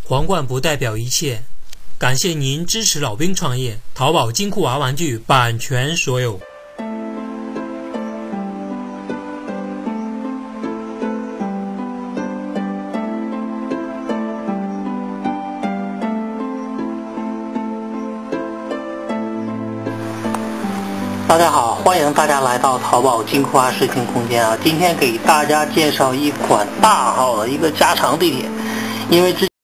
皇冠不代表一切，感谢您支持老兵创业。淘宝金库娃玩具版权所有。 大家好，欢迎大家来到淘宝金库娃视听空间啊！今天给大家介绍一款大号的一个加长地铁，因为